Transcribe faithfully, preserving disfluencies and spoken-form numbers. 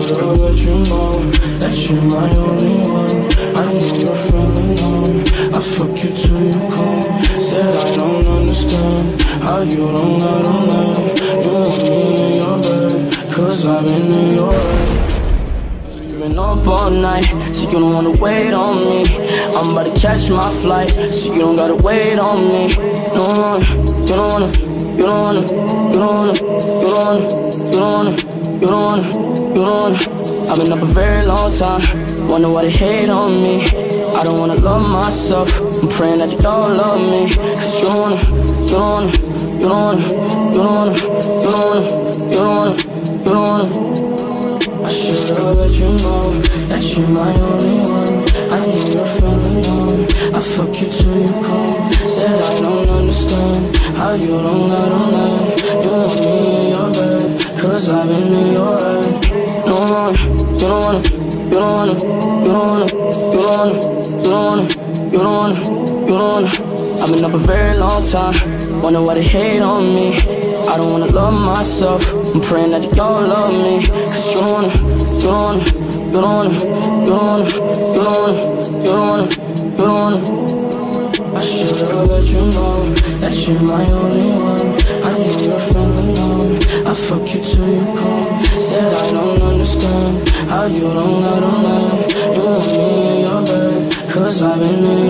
should've let you know that you're my only one. I know you're feeling numb, I fuck you till you come. Said I don't understand how you don't let on that. You want me in your bed, cause I've been in your head. Been up all night, so you don't wanna wait on me. I'm about to catch my flight, so you don't gotta wait on me. No, you don't wanna, you don't wanna, you don't wanna, you don't wanna, you don't wanna, you don't wanna, you don't wanna. I've been up a very long time, wonder why they hate on me. I don't wanna love myself, I'm praying that you don't love me. Cause you don't wanna, you don't wanna, you don't wanna, you don't wanna, you don't wanna, you don't wanna, you don't wanna. I should've let you know that you're my only one. I know you're feeling numb, I fuck you till you come. Said I don't understand how you don't let on that. You want me in your bed, cause I've been in your head. No more, you don't wanna, you don't wanna, you don't wanna, you don't wanna, you don't wanna, you don't wanna, you don't wanna. I've been up a very long time, wonder why they hate on me. I don't wanna love myself, I'm praying that you don't love me. Cause you don't wanna, you don't wanna, you don't wanna, you don't wanna, you don't wanna, you don't wanna, you don't wanna. I should've let you know that you're my only one. I know you're feeling numb, I fuck you till you come. Said I don't understand how you don't let on that. You want me in your bed, cause I've been in